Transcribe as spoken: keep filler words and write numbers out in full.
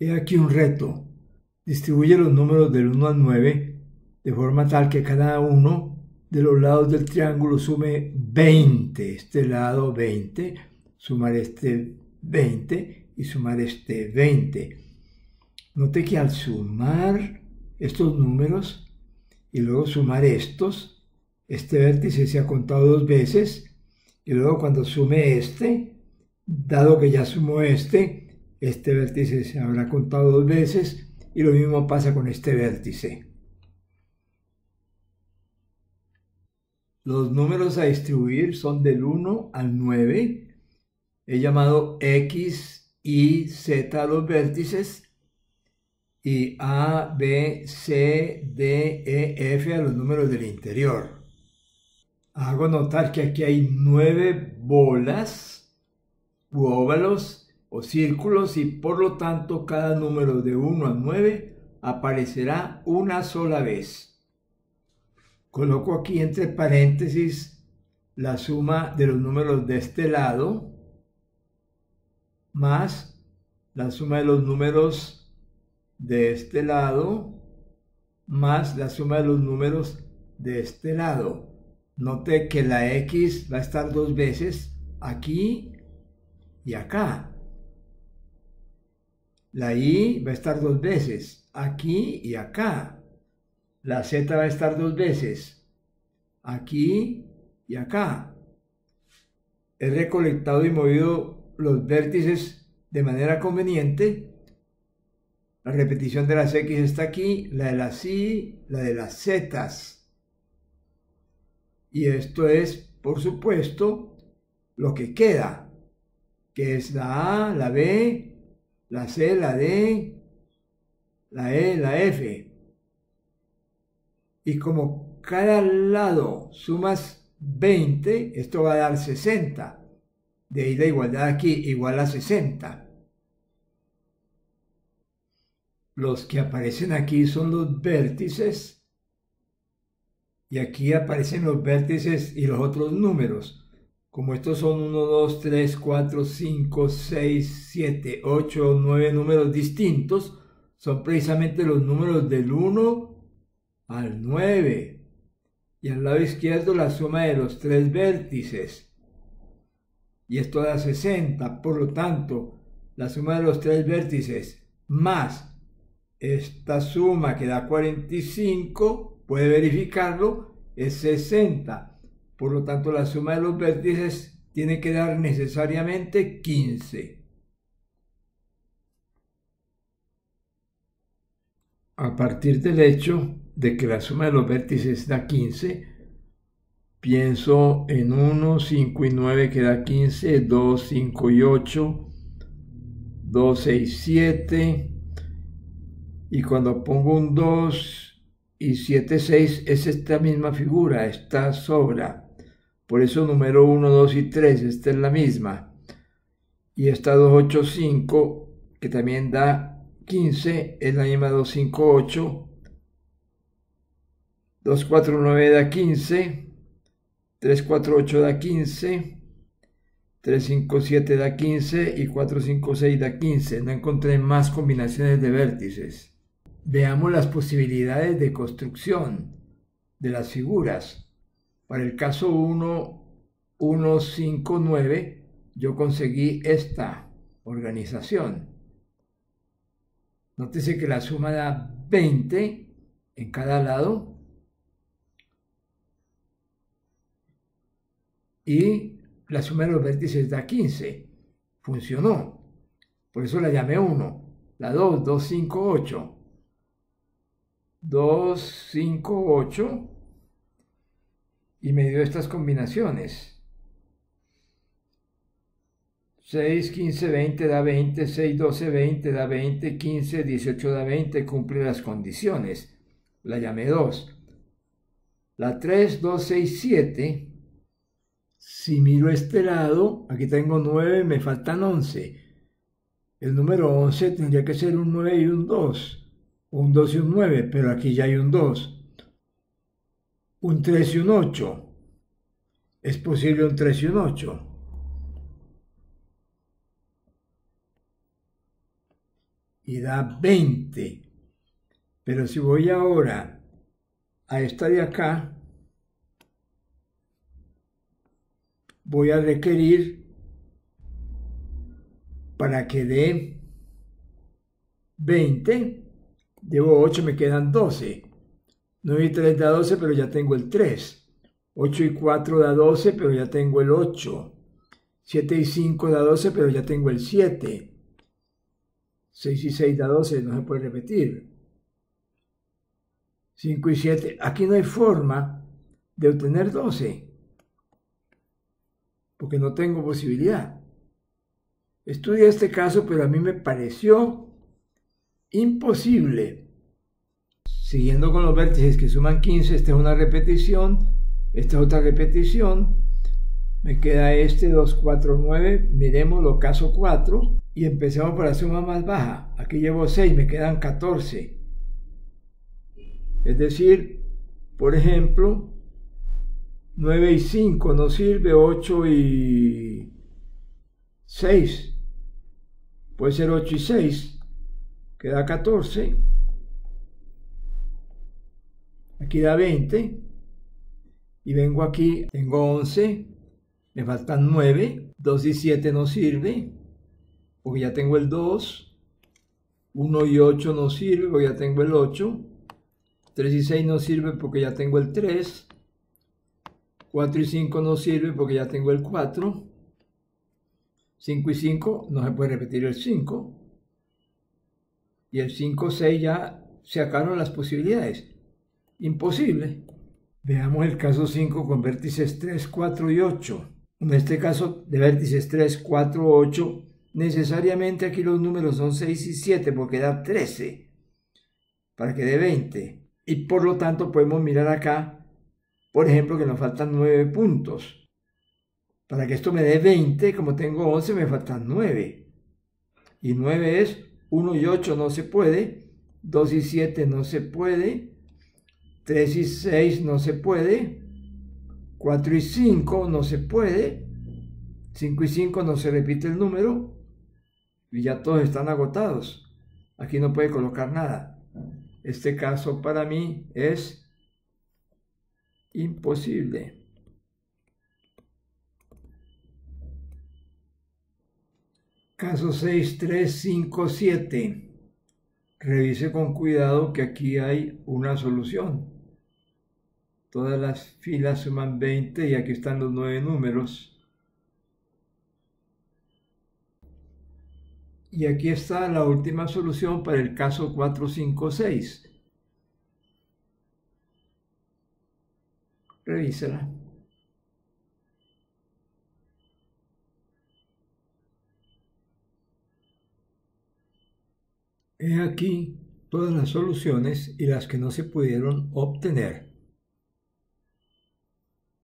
He aquí un reto. Distribuye los números del uno al nueve de forma tal que cada uno de los lados del triángulo sume veinte. Este lado veinte, sumar este veinte y sumar este veinte. Note que al sumar estos números y luego sumar estos, este vértice se ha contado dos veces y luego cuando sume este, dado que ya sumó este, este vértice se habrá contado dos veces y lo mismo pasa con este vértice. Los números a distribuir son del uno al nueve. He llamado X, Y, Z a los vértices y A, B, C, D, E, F a los números del interior. Hago notar que aquí hay nueve bolas u óvalos o círculos y por lo tanto cada número de uno a nueve aparecerá una sola vez. Coloco aquí entre paréntesis la suma de los números de este lado más la suma de los números de este lado más la suma de los números de este lado. Note que la X va a estar dos veces aquí y acá. La Y va a estar dos veces aquí y acá. La Z va a estar dos veces aquí y acá. He recolectado y movido los vértices de manera conveniente. La repetición de las X está aquí, la de las Y, la de las Z's. Y esto es, por supuesto, lo que queda, que es la A, la B, la C, la D, la E, la F. Y como cada lado sumas veinte, esto va a dar sesenta. De ahí la igualdad aquí, igual a sesenta. Los que aparecen aquí son los vértices. Y aquí aparecen los vértices y los otros números. Como estos son uno, dos, tres, cuatro, cinco, seis, siete, ocho, nueve números distintos, son precisamente los números del uno al nueve. Y al lado izquierdo la suma de los tres vértices. Y esto da sesenta. Por lo tanto, la suma de los tres vértices más esta suma que da cuarenta y cinco, puede verificarlo, es sesenta. Por lo tanto, la suma de los vértices tiene que dar necesariamente quince. A partir del hecho de que la suma de los vértices da quince, pienso en uno, cinco y nueve que da quince, dos, cinco y ocho, dos, seis, siete, y cuando pongo un dos y siete, seis es esta misma figura, esta sobra. Por eso número uno, dos y tres, esta es la misma. Y esta dos, ocho, cinco, que también da quince, es la misma dos, cinco, ocho. dos, cuatro, nueve da quince. tres, cuatro, ocho da quince. tres, cinco, siete da quince. Y cuatro, cinco, seis da quince. No encontré más combinaciones de vértices. Veamos las posibilidades de construcción de las figuras. Para el caso uno, uno, cinco, nueve, yo conseguí esta organización. Nótese que la suma da veinte en cada lado y la suma de los vértices da quince. Funcionó. Por eso la llamé uno. La dos, dos, cinco, ocho. dos, cinco, ocho y me dio estas combinaciones. seis, quince, veinte da veinte, seis, doce, veinte da veinte, quince, dieciocho da veinte, cumple las condiciones. La llamé dos. La tres, dos, seis, siete, si miro este lado, aquí tengo nueve, me faltan once. El número once tendría que ser un nueve y un dos. Un dos y un nueve, pero aquí ya hay un dos. Un tres y un ocho. Es posible un tres y un ocho. y da veinte. Pero si voy ahora a esta de acá, voy a requerir para que dé veinte, llevo ocho, me quedan doce. nueve y tres da doce, pero ya tengo el tres. ocho y cuatro da doce, pero ya tengo el ocho. siete y cinco da doce, pero ya tengo el siete. seis y seis da doce, no se puede repetir. cinco y siete, aquí no hay forma de obtener doce, porque no tengo posibilidad. Estudié este caso, pero a mí me pareció imposible. Siguiendo con los vértices que suman quince, esta es una repetición, esta es otra repetición. Me queda este dos, cuatro, nueve, miremoslo, caso cuatro, y empecemos por la suma más baja. Aquí llevo seis, me quedan catorce. Es decir, por ejemplo, nueve y cinco no sirve, ocho y seis. Puede ser ocho y seis, queda catorce. Aquí da veinte. Y vengo aquí, tengo once, me faltan nueve. dos y siete no sirve, porque ya tengo el dos. uno y ocho no sirve, porque ya tengo el ocho. tres y seis no sirve, porque ya tengo el tres. cuatro y cinco no sirve, porque ya tengo el cuatro. cinco y cinco, no se puede repetir el cinco. Y el cinco, seis ya se acabaron las posibilidades. Imposible. Veamos el caso cinco con vértices tres, cuatro y ocho. En este caso de vértices tres, cuatro, ocho, necesariamente aquí los números son seis y siete, porque da trece para que dé veinte. Y por lo tanto podemos mirar acá, por ejemplo, que nos faltan nueve puntos. Para que esto me dé veinte, como tengo once, me faltan nueve. Y nueve es uno y ocho, no se puede. dos y siete no se puede. tres y seis no se puede. cuatro y cinco no se puede. cinco y cinco no se repite el número. Y ya todos están agotados. Aquí no puede colocar nada. Este caso para mí es imposible. Caso seis, tres, cinco, siete. Revise con cuidado que aquí hay una solución. Todas las filas suman veinte y aquí están los nueve números. Y aquí está la última solución para el caso cuatro, cinco, seis. Revísala. He aquí todas las soluciones y las que no se pudieron obtener.